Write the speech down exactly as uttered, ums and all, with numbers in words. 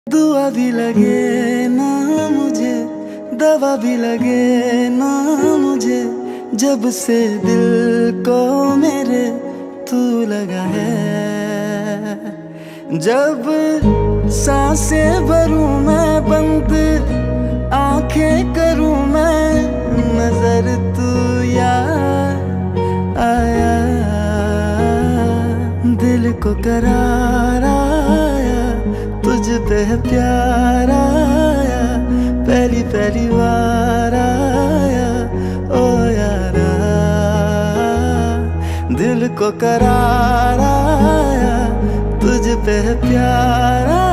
दुआ भी लगे ना मुझे, दवा भी लगे ना मुझे, जब से दिल को मेरे तू लगा है। जब सांसें भरूं मैं बंद, आंखें करूं मैं नजर, तू याद आया। दिल को करार आया, तुझ पे प्यार आया, पहली पहली बार आया ओ यारा। दिल को करार आया, तुझ पे प्यार आया,